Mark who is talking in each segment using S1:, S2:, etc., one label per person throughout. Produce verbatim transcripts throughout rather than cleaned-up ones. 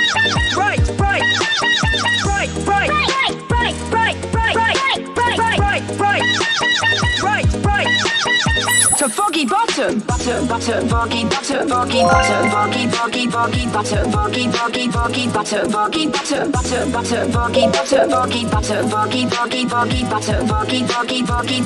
S1: Right, right, right, right, right, right, right, right, right, right, right, right, right. To foggy bottom, butter, butter, foggy, butter, foggy, butter, foggy, foggy, foggy, butter, foggy, foggy, foggy, butter, foggy, butter, butter, butter, foggy, butter, foggy, butter, foggy, foggy, foggy, butter, foggy, foggy, foggy.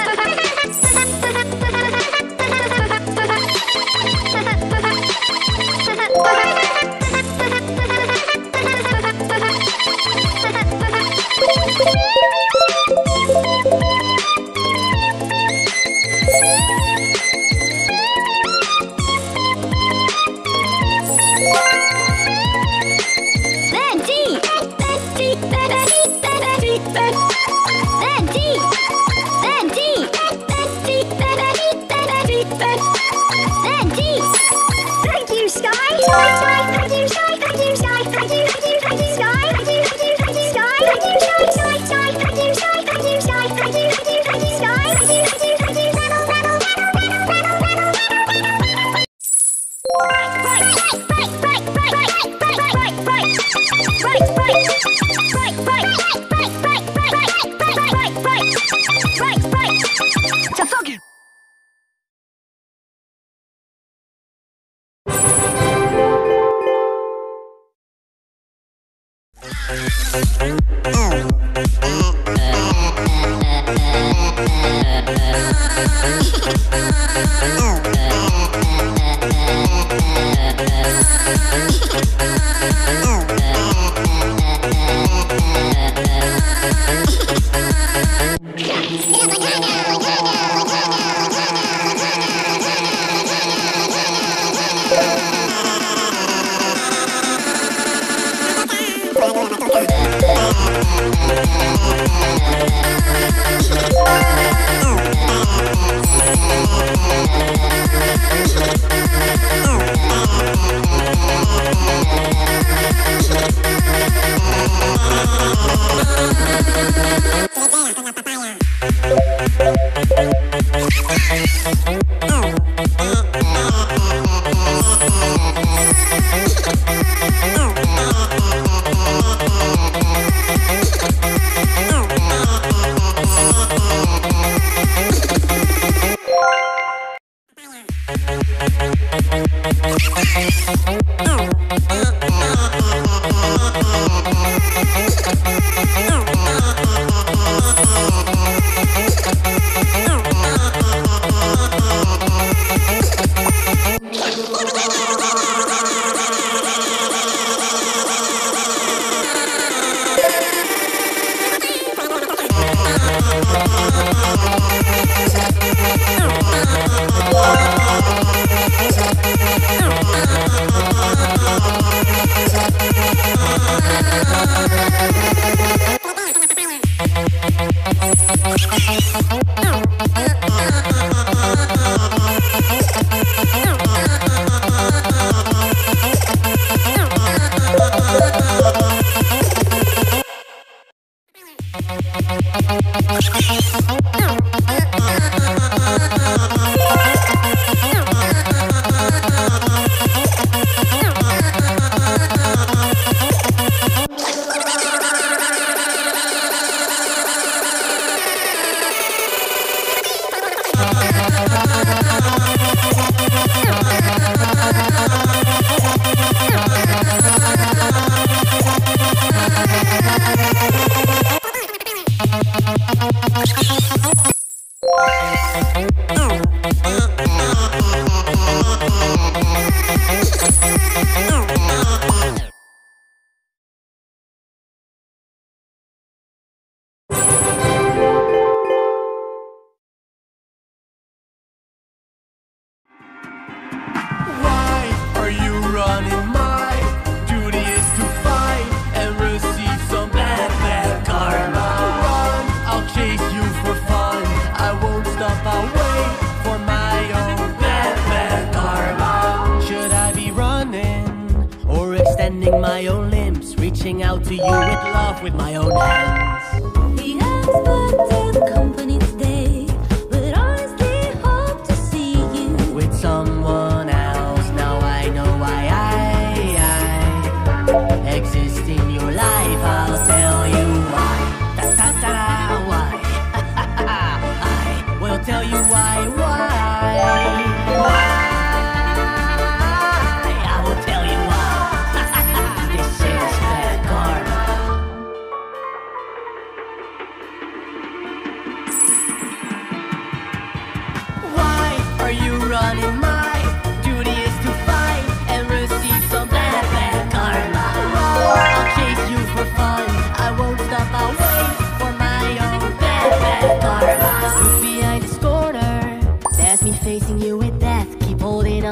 S2: My own limbs, reaching out to you with love with my own hands.
S3: We expected company today, but honestly hope to see you
S2: with someone else. Now I know why I, I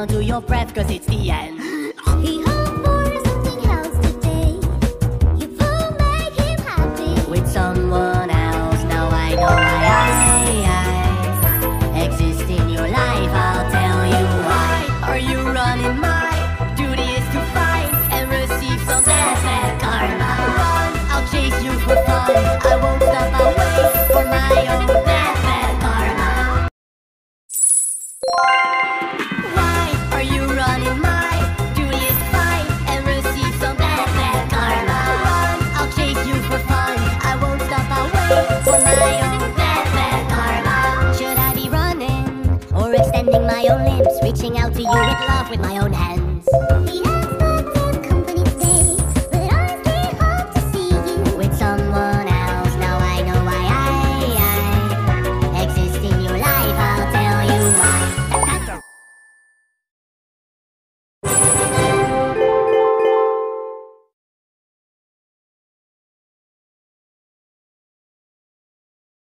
S2: on to your breath, cause it's the end.
S3: He hoped for something else today. You will make him happy.
S2: With someone else, now I know why I, I exist in your life. I'll tell you why. Are you running? My duty is to find and receive some bad, bad karma. Run, I'll chase you for fun. I won't stop, I'll wait for my own bad, bad karma. Why are you running? My duty is to find and receive some bad, bad karma. Run, I'll chase you for fun. I won't stop, I'll wait for my own bad, bad karma. Should I be running or extending my own limbs, reaching out to you with love with my own hands?
S3: He has